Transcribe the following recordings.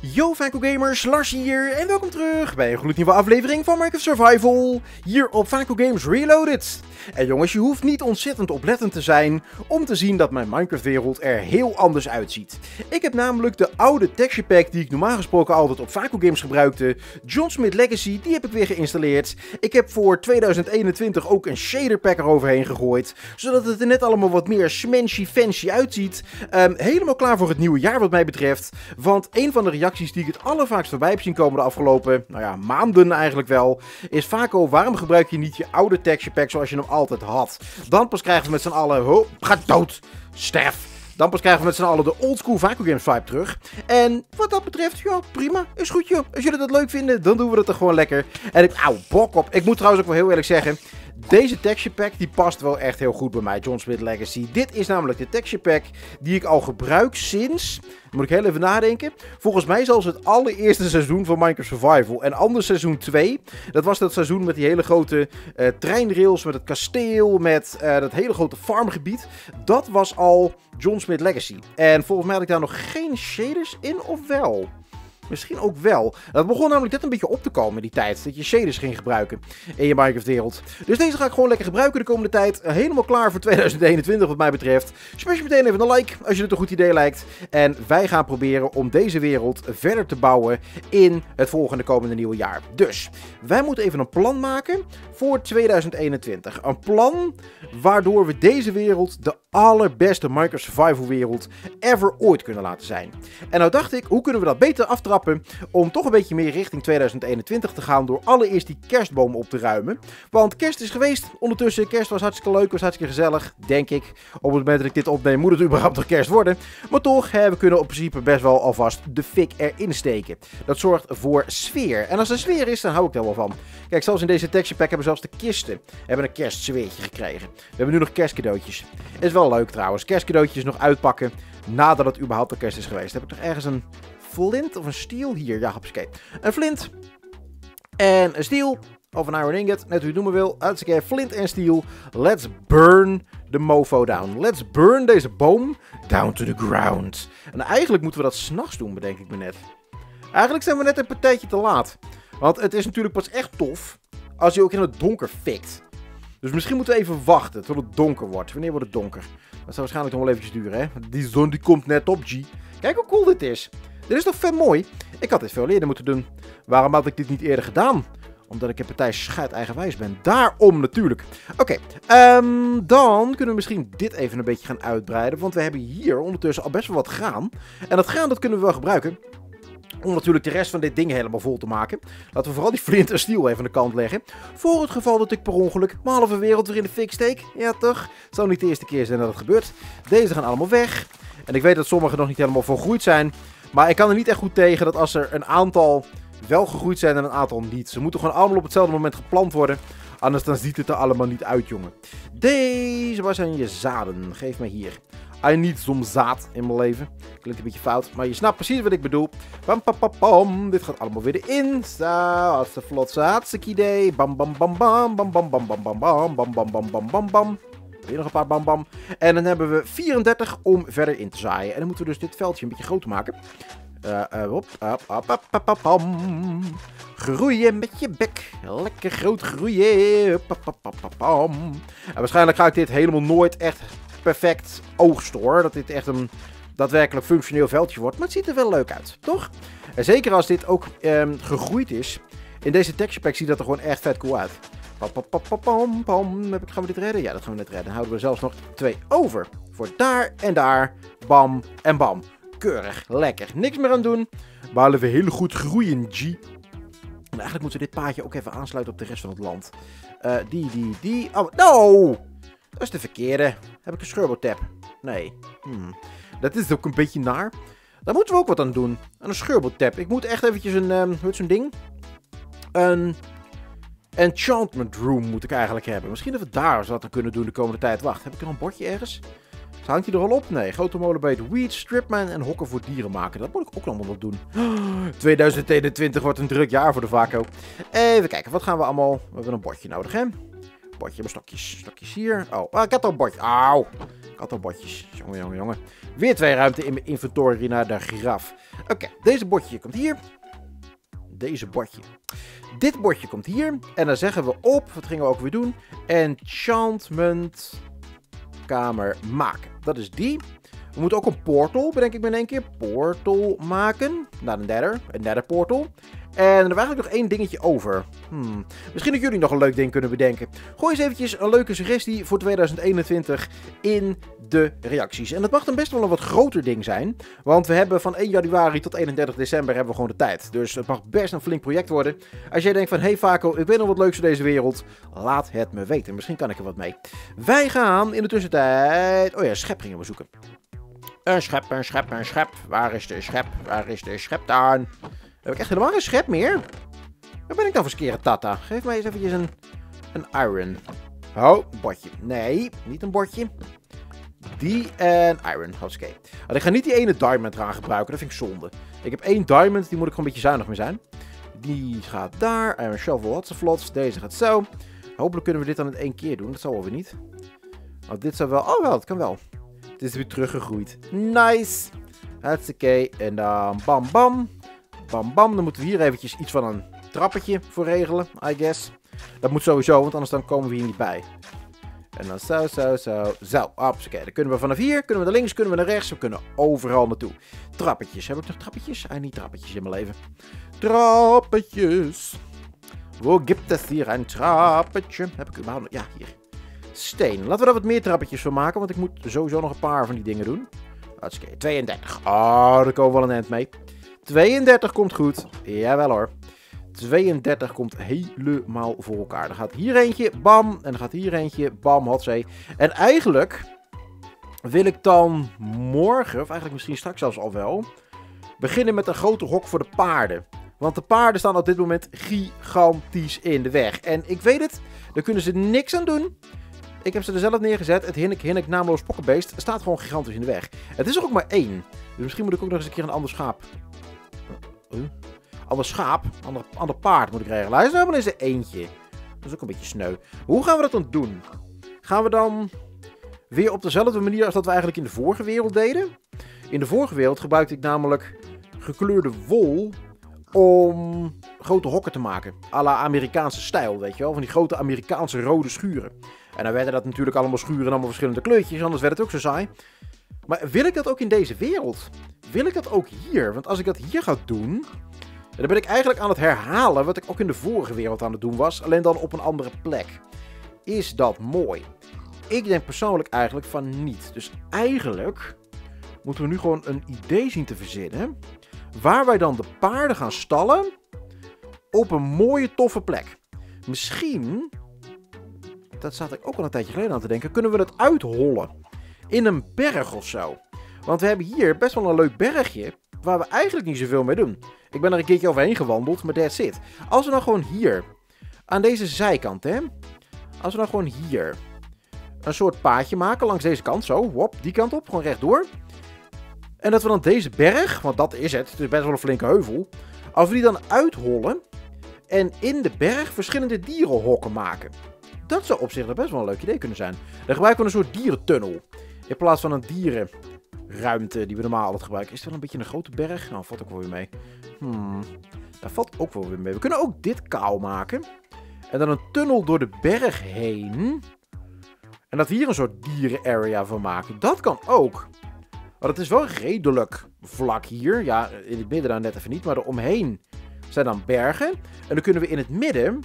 Yo Vaco Gamers, Lars hier en welkom terug bij een gloednieuwe aflevering van Minecraft Survival hier op Vaco Games Reloaded. En jongens, je hoeft niet ontzettend oplettend te zijn om te zien dat mijn Minecraft wereld er heel anders uitziet. Ik heb namelijk de oude texture pack die ik normaal gesproken altijd op Vaco Games gebruikte, John Smith Legacy, die heb ik weer geïnstalleerd. Ik heb voor 2021 ook een shader pack eroverheen gegooid, zodat het er net allemaal wat meer smanchy fancy uitziet. Helemaal klaar voor het nieuwe jaar wat mij betreft, want een van de reacties die ik het allervaakst voorbij heb zien komen de afgelopen, maanden eigenlijk wel, is Vaco, waarom gebruik je niet je oude texture pack zoals je hem altijd had? Dan pas krijgen we met z'n allen, ga dood, sterf. Dan pas krijgen we met z'n allen de oldschool Vaco Games vibe terug. En wat dat betreft, ja, prima, is goed joh. Als jullie dat leuk vinden, dan doen we dat er gewoon lekker. En bok op. Ik moet trouwens ook wel heel eerlijk zeggen, deze texture pack die past wel echt heel goed bij mij, John Smith Legacy. Dit is namelijk de texture pack die ik al gebruik sinds, moet ik heel even nadenken, volgens mij zelfs het allereerste seizoen van Minecraft Survival. En anders seizoen 2, dat was dat seizoen met die hele grote treinrails, met het kasteel, met dat hele grote farmgebied. Dat was al John Smith Legacy. En volgens mij had ik daar nog geen shaders in, of wel? Misschien ook wel. Dat begon namelijk net een beetje op te komen in die tijd. Dat je shaders ging gebruiken in je Minecraft wereld. Dus deze ga ik gewoon lekker gebruiken de komende tijd. Helemaal klaar voor 2021 wat mij betreft. Smash meteen even een like als je het een goed idee lijkt. En wij gaan proberen om deze wereld verder te bouwen in het volgende komende nieuwe jaar. Dus wij moeten even een plan maken voor 2021. Een plan waardoor we deze wereld de allerbeste Minecraft Survival wereld ever ooit kunnen laten zijn. En nou dacht ik, hoe kunnen we dat beter aftrappen om toch een beetje meer richting 2021 te gaan door allereerst die kerstboom op te ruimen. Want kerst is geweest ondertussen, kerst was hartstikke leuk, was hartstikke gezellig, denk ik. Op het moment dat ik dit opneem moet het überhaupt nog kerst worden. Maar toch, we kunnen op principe best wel alvast de fik erin steken. Dat zorgt voor sfeer. En als er sfeer is, dan hou ik daar wel van. Kijk, zelfs in deze texture pack hebben zelfs de kisten een kerstsfeertje gekregen. We hebben nu nog kerstcadeautjes. Is wel leuk trouwens, kerstcadeautjes nog uitpakken nadat het überhaupt de kerst is geweest. Heb ik nog ergens een flint of een steel hier? Ja, hopsakee. Een flint en een steel of een iron ingot, net hoe je het noemen wil. Hartstikke flint en steel. Let's burn the mofo down. Let's burn deze boom down to the ground. En eigenlijk moeten we dat 's nachts doen, bedenk ik me net. Eigenlijk zijn we net een partijtje te laat. Want het is natuurlijk pas echt tof als je ook in het donker fikt. Dus misschien moeten we even wachten tot het donker wordt. Wanneer wordt het donker? Dat zou waarschijnlijk nog wel eventjes duren, hè? Die zon die komt net op, G. Kijk hoe cool dit is. Dit is toch vet mooi? Ik had dit veel eerder moeten doen. Waarom had ik dit niet eerder gedaan? Omdat ik een partij scheid eigenwijs ben. Daarom natuurlijk. Oké, dan kunnen we misschien dit even een beetje gaan uitbreiden. Want we hebben hier ondertussen al best wel wat graan. En dat graan dat kunnen we wel gebruiken om natuurlijk de rest van dit ding helemaal vol te maken. Laten we vooral die flint en steel even aan de kant leggen. Voor het geval dat ik per ongeluk mijn halve wereld weer in de fik steek. Ja toch? Het zou niet de eerste keer zijn dat het gebeurt. Deze gaan allemaal weg. En ik weet dat sommige nog niet helemaal volgroeid zijn. Maar ik kan er niet echt goed tegen dat als er een aantal wel gegroeid zijn en een aantal niet. Ze moeten gewoon allemaal op hetzelfde moment geplant worden. Anders dan ziet het er allemaal niet uit, jongen. Deze, waar zijn je zaden? Geef mij hier. I need some zaad in mijn leven. Klinkt een beetje fout, maar je snapt precies wat ik bedoel. Bam, pam, pam, pam. Dit gaat allemaal weer erin. Zo, hartstikke vlot, hartstikke idee. Bam, bam, bam, bam, bam, bam, bam, bam, bam, bam, bam, bam, bam, bam, bam, bam. Weer nog een paar bam, bam. En dan hebben we 34 om verder in te zaaien. En dan moeten we dus dit veldje een beetje groter maken. Groeien met je bek. Lekker groot groeien. En waarschijnlijk ga ik dit helemaal nooit echt perfect oogsten hoor. Dat dit echt een daadwerkelijk functioneel veldje wordt. Maar het ziet er wel leuk uit, toch? En zeker als dit ook gegroeid is. In deze texture pack ziet dat er gewoon echt vet cool uit. Gaan we dit redden? Ja, dat gaan we net redden. Dan houden we zelfs nog 2 over. Voor daar en daar. Bam en bam. Keurig, lekker. Niks meer aan doen. Behalve heel goed groeien, G. En eigenlijk moeten we dit paadje ook even aansluiten op de rest van het land. Die. Oh, no! Dat is de verkeerde. Heb ik een scheurbotab? Nee. Dat is ook een beetje naar. Daar moeten we ook wat aan doen. Aan een scheurbotab. Ik moet echt eventjes een, hoe heet zo'n ding? Een enchantment room moet ik eigenlijk hebben. Misschien dat we daar eens wat aan kunnen doen de komende tijd. Wacht, heb ik er een bordje ergens? Hangt hij er al op? Nee. Grote molenbeet, weed, stripman en hokken voor dieren maken. Dat moet ik ook allemaal nog doen. 2021 wordt een druk jaar voor de Vaco. Even kijken, wat gaan we allemaal... We hebben een bordje nodig, hè? Bordje met stokjes. Stokjes hier. Oh, ik had al een bordje. Auw. Ik had al bordjes. Jongen. Weer 2 ruimte in mijn inventory naar de giraf. Oké, deze bordje komt hier. Deze bordje. Dit bordje komt hier. En dan zeggen we op, wat gingen we ook weer doen? Enchantment kamer maken. Dat is die. We moeten ook een portal, bedenk ik me in één keer. Portal maken. Naar een nether portal. En er hebben we eigenlijk nog 1 dingetje over. Misschien dat jullie nog een leuk ding kunnen bedenken. Gooi eens eventjes een leuke suggestie voor 2021 in de reacties. En dat mag dan best wel een wat groter ding zijn. Want we hebben van 1 januari tot 31 december hebben we gewoon de tijd. Dus het mag best een flink project worden. Als jij denkt van, hey Vaco, ik weet nog wat leuks voor deze wereld. Laat het me weten. Misschien kan ik er wat mee. Wij gaan in de tussentijd... Oh ja, schep gingen we zoeken. Een schep. Waar is de schep dan? Heb ik echt helemaal geen schep meer? Waar ben ik dan voor skere tata? Geef mij eens eventjes een iron. Oh, een bordje. Nee, niet een bordje. Die en iron. Oké. Ik ga niet die ene diamond eraan gebruiken. Dat vind ik zonde. Ik heb 1 diamond. Die moet ik gewoon een beetje zuinig mee zijn. Die gaat daar. Iron shovel, hotseflots. Deze gaat zo. Hopelijk kunnen we dit dan in 1 keer doen. Dat zal wel weer niet. Want dit zou wel... Oh wel, het kan wel. Het is weer teruggegroeid. Nice. Hartstikke. En dan bam bam. Bam bam. Dan moeten we hier eventjes iets van een trappetje voor regelen, I guess. Dat moet sowieso, want anders dan komen we hier niet bij. En dan zo. Zo, oké. Dan kunnen we vanaf hier, kunnen we naar links, kunnen we naar rechts. We kunnen overal naartoe. Trappetjes. Heb ik nog trappetjes? Niet trappetjes in mijn leven. Trappetjes. Wo gibt es hier een trappetje? Heb ik überhaupt nog... Ja, hier. Steen. Laten we daar wat meer trappetjes van maken, want ik moet sowieso nog een paar van die dingen doen. Oké, 32. Oh, daar komen we wel een eind mee. 32 komt goed. Jawel hoor. 32 komt helemaal voor elkaar. Dan gaat hier eentje, bam. En dan gaat hier eentje, bam, hotzee. En eigenlijk wil ik dan morgen, of eigenlijk misschien straks zelfs al wel, beginnen met een grote hok voor de paarden. Want de paarden staan op dit moment gigantisch in de weg. En ik weet het, daar kunnen ze niks aan doen. Ik heb ze er zelf neergezet. Het hinnik naamloos pokkenbeest staat gewoon gigantisch in de weg. Het is er ook maar 1. Dus misschien moet ik ook nog eens een keer een ander schaap. Ander paard moet ik regelen. Hij is nou maar eens eentje. Dat is ook een beetje sneu. Hoe gaan we dat dan doen? Gaan we dan weer op dezelfde manier als dat we eigenlijk in de vorige wereld deden? In de vorige wereld gebruikte ik namelijk gekleurde wol om grote hokken te maken. À la Amerikaanse stijl, weet je wel. Van die grote Amerikaanse rode schuren. En dan werden dat natuurlijk allemaal schuren en allemaal verschillende kleurtjes. Anders werd het ook zo saai. Maar wil ik dat ook in deze wereld? Wil ik dat ook hier? Want als ik dat hier ga doen, dan ben ik eigenlijk aan het herhalen wat ik ook in de vorige wereld aan het doen was. Alleen dan op een andere plek. Is dat mooi? Ik denk persoonlijk eigenlijk van niet. Dus eigenlijk moeten we nu gewoon een idee zien te verzinnen. Waar wij dan de paarden gaan stallen op een mooie, toffe plek. Misschien, dat zat ik ook al een tijdje geleden aan te denken, kunnen we het uithollen in een berg of zo. Want we hebben hier best wel een leuk bergje waar we eigenlijk niet zoveel mee doen. Ik ben er een keertje overheen gewandeld, maar that's it. Als we dan gewoon hier, aan deze zijkant, hè. Als we dan gewoon hier een soort paadje maken langs deze kant, zo, hop, die kant op, gewoon rechtdoor. En dat we dan deze berg, want dat is het is best wel een flinke heuvel. Als we die dan uithollen en in de berg verschillende dierenhokken maken. Dat zou op zich best wel een leuk idee kunnen zijn. Dan gebruiken we een soort dierentunnel. In plaats van een dierenruimte die we normaal altijd gebruiken. Is het wel een beetje een grote berg? Nou, valt ook wel weer mee. Daar valt ook wel weer mee. We kunnen ook dit kaal maken. En dan een tunnel door de berg heen. En dat we hier een soort dieren-area van maken. Dat kan ook. Maar het is wel redelijk vlak hier. Ja, in het midden dan net even niet. Maar eromheen zijn dan bergen. En dan kunnen we in het midden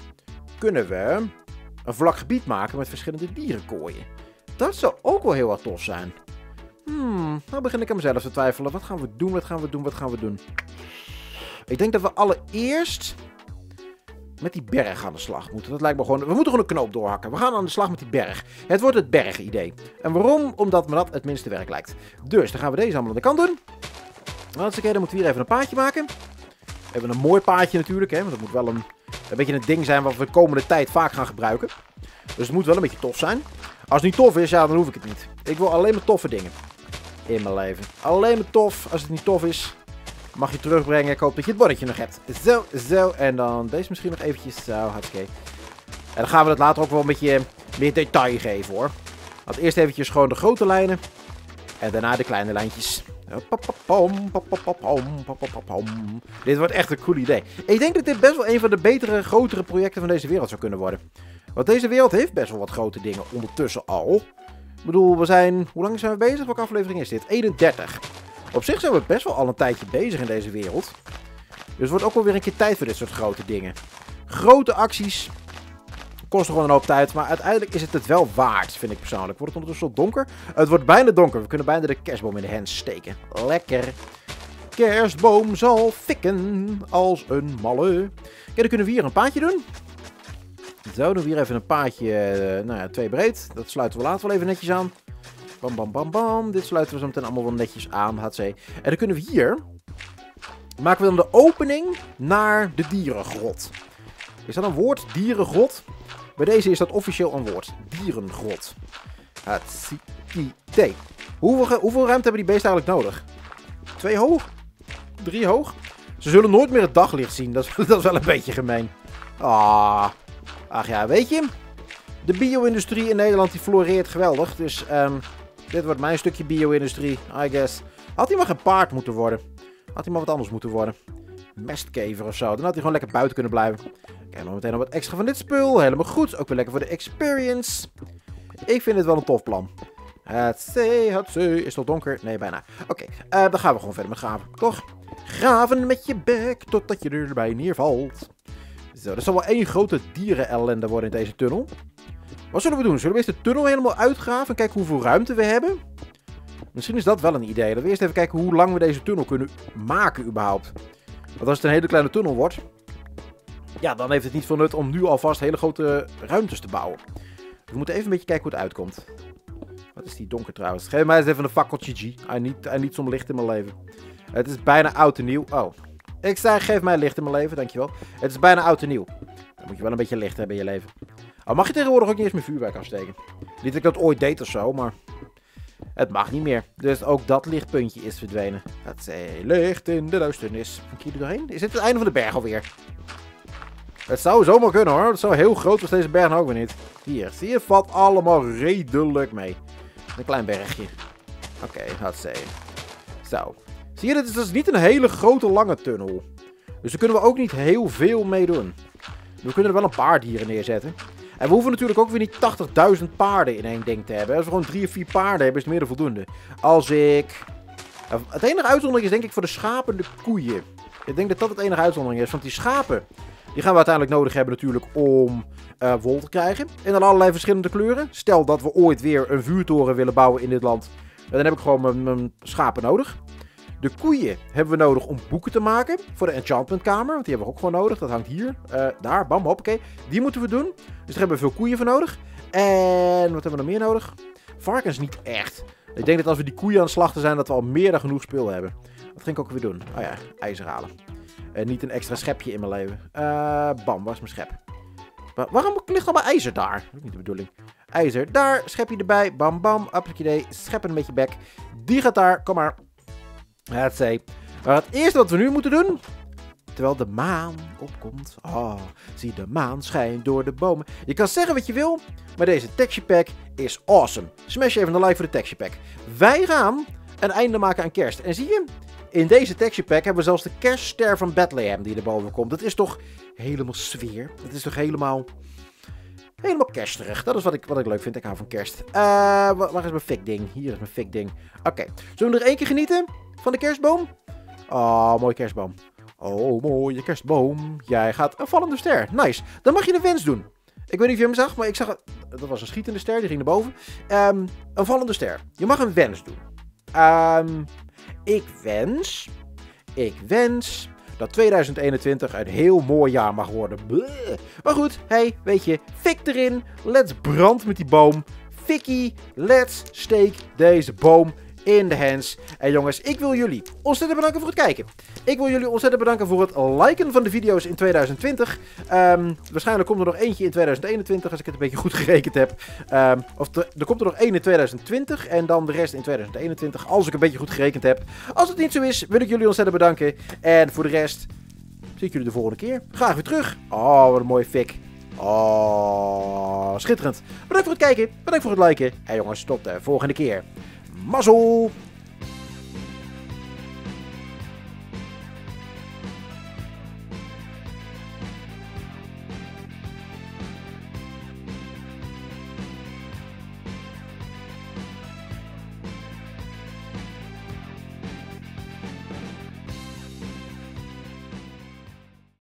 een vlak gebied maken met verschillende dierenkooien. Dat zou ook wel heel wat tof zijn. Nou begin ik aan mezelf te twijfelen. Wat gaan we doen? Ik denk dat we allereerst met die berg aan de slag moeten. Dat lijkt me gewoon... We moeten gewoon een knoop doorhakken. We gaan aan de slag met die berg. Het wordt het bergidee. En waarom? Omdat me dat het minste werk lijkt. Dus, dan gaan we deze allemaal aan de kant doen. Dan moeten we hier even een paadje maken. Even een mooi paadje natuurlijk, hè. Want dat moet wel een beetje een ding zijn wat we de komende tijd vaak gaan gebruiken. Dus het moet wel een beetje tof zijn. Als het niet tof is, ja, dan hoef ik het niet. Ik wil alleen maar toffe dingen in mijn leven. Alleen maar tof. Als het niet tof is, mag je terugbrengen. Ik hoop dat je het bonnetje nog hebt. Zo. En dan deze misschien nog eventjes. Zo, hartstikke. En dan gaan we het later ook wel een beetje meer detail geven, hoor. Want eerst eventjes gewoon de grote lijnen. En daarna de kleine lijntjes. Dit wordt echt een cool idee. Ik denk dat dit best wel een van de betere, grotere projecten van deze wereld zou kunnen worden. Want deze wereld heeft best wel wat grote dingen ondertussen al. Ik bedoel, we zijn... Hoe lang zijn we bezig? Welke aflevering is dit? 31. Op zich zijn we best wel al een tijdje bezig in deze wereld. Dus het wordt ook wel weer een keer tijd voor dit soort grote dingen. Grote acties. Kost gewoon een hoop tijd, maar uiteindelijk is het het wel waard, vind ik persoonlijk. Wordt het ondertussen al donker? Het wordt bijna donker. We kunnen bijna de kerstboom in de hand steken. Lekker. Kerstboom zal fikken als een malle. Kijk, dan kunnen we hier een paadje doen. Zo, doen we hier even een paadje, nou ja, 2 breed. Dat sluiten we later wel even netjes aan. Bam, bam, bam, bam. Dit sluiten we zo meteen allemaal wel netjes aan. HC. En dan kunnen we hier... Maken we dan de opening naar de dierengrot. Is dat een woord? Dierengrot? Bij deze is dat officieel een woord. Dierengrot. Hatsiki-tee. Hoeveel ruimte hebben die beesten eigenlijk nodig? 2 hoog? 3 hoog? Ze zullen nooit meer het daglicht zien. Dat is wel een beetje gemeen. Ach ja, weet je. De bio-industrie in Nederland die floreert geweldig. Dus dit wordt mijn stukje bio-industrie, I guess. Had hij maar geen paard moeten worden. Had hij maar wat anders moeten worden. Mestkever of zo. Dan had hij gewoon lekker buiten kunnen blijven. Kijk, nog meteen nog wat extra van dit spul. Helemaal goed. Ook weer lekker voor de experience. Ik vind het wel een tof plan. Hatsé. Is het al donker? Nee, bijna. Oké, dan gaan we gewoon verder met graven. Toch? Graven met je bek totdat je erbij neervalt. Zo, dat zal wel één grote dierenellende worden in deze tunnel. Wat zullen we doen? Zullen we eerst de tunnel helemaal uitgraven en kijken hoeveel ruimte we hebben? Misschien is dat wel een idee. Dat we eerst even kijken hoe lang we deze tunnel kunnen maken überhaupt. Want als het een hele kleine tunnel wordt... Ja, dan heeft het niet veel nut om nu alvast hele grote ruimtes te bouwen. We moeten even een beetje kijken hoe het uitkomt. Wat is die donker trouwens? Geef mij eens even een fakkeltje, G. I need some licht in mijn leven. Het is bijna oud en nieuw. Oh. Ik zei, geef mij licht in mijn leven, dankjewel. Het is bijna oud en nieuw. Dan moet je wel een beetje licht hebben in je leven. Oh, mag je tegenwoordig ook niet eens meer vuurwerk afsteken? Niet dat ik dat ooit deed of zo, maar... Het mag niet meer. Dus ook dat lichtpuntje is verdwenen. Het is licht in de duisternis. Kan ik hier doorheen? Is dit het einde van de berg alweer? Het zou zomaar kunnen hoor. Het zou heel groot was deze berg nou ook weer niet. Hier, zie je, valt allemaal redelijk mee. Een klein bergje. Oké, dat is zo. Zie je, dit is dus niet een hele grote lange tunnel. Dus daar kunnen we ook niet heel veel mee doen. We kunnen er wel een paar dieren neerzetten. En we hoeven natuurlijk ook weer niet 80.000 paarden in één ding te hebben. Als we gewoon 3 of 4 paarden hebben, is het meer dan voldoende. Als ik... Het enige uitzondering is denk ik voor de schapen en de koeien. Ik denk dat dat het enige uitzondering is. Want die schapen, die gaan we uiteindelijk nodig hebben natuurlijk om wol te krijgen. In allerlei verschillende kleuren. Stel dat we ooit weer een vuurtoren willen bouwen in dit land. Dan heb ik gewoon mijn schapen nodig. De koeien hebben we nodig om boeken te maken voor de enchantmentkamer. Want die hebben we ook gewoon nodig. Dat hangt hier. Daar, bam, hoppakee. Die moeten we doen. Dus daar hebben we veel koeien voor nodig. En wat hebben we nog meer nodig? Varkens niet echt. Ik denk dat als we die koeien aan het slachten zijn, dat we al meer dan genoeg spul hebben. Wat ging ik ook weer doen? Oh ja, ijzer halen. Niet een extra schepje in mijn leven. Bam, waar is mijn schep? Waarom ligt al mijn ijzer daar? Dat is niet de bedoeling. IJzer, daar, schepje erbij. Bam, bam, appeltje, schep een beetje bek. Die gaat daar, kom maar. Maar het eerste wat we nu moeten doen, terwijl de maan opkomt. Oh, zie de maan schijnt door de bomen. Je kan zeggen wat je wil, maar deze texture pack is awesome. Smash even een like voor de texture pack. Wij gaan een einde maken aan kerst. En zie je, in deze texture pack hebben we zelfs de kerstster van Bethlehem die erboven komt. Dat is toch helemaal sfeer. Dat is toch helemaal kersterig. Dat is wat ik leuk vind. Ik hou van kerst. Waar is mijn fik ding? Hier is mijn fik ding. Oké. Zullen we er één keer genieten van de kerstboom? Oh, mooie kerstboom. Oh, mooie kerstboom. Jij gaat een vallende ster. Nice. Dan mag je een wens doen. Ik weet niet of je hem zag, maar ik zag... Dat was een schietende ster, die ging naar boven. Een vallende ster. Je mag een wens doen. Ik wens dat 2021 een heel mooi jaar mag worden. Bleh. Maar goed, hey, weet je, fik erin. Let's brand met die boom. Fikkie, let's steek deze boom in de hands. En jongens, ik wil jullie ontzettend bedanken voor het kijken. Ik wil jullie ontzettend bedanken voor het liken van de video's in 2020. Waarschijnlijk komt er nog eentje in 2021, als ik het een beetje goed gerekend heb. Er komt er nog één in 2020 en dan de rest in 2021, als ik een beetje goed gerekend heb. Als het niet zo is, wil ik jullie ontzettend bedanken. En voor de rest, zie ik jullie de volgende keer. Graag weer terug. Oh, wat een mooie fik. Oh, schitterend. Bedankt voor het kijken, bedankt voor het liken. En jongens, tot de volgende keer. Mazzel!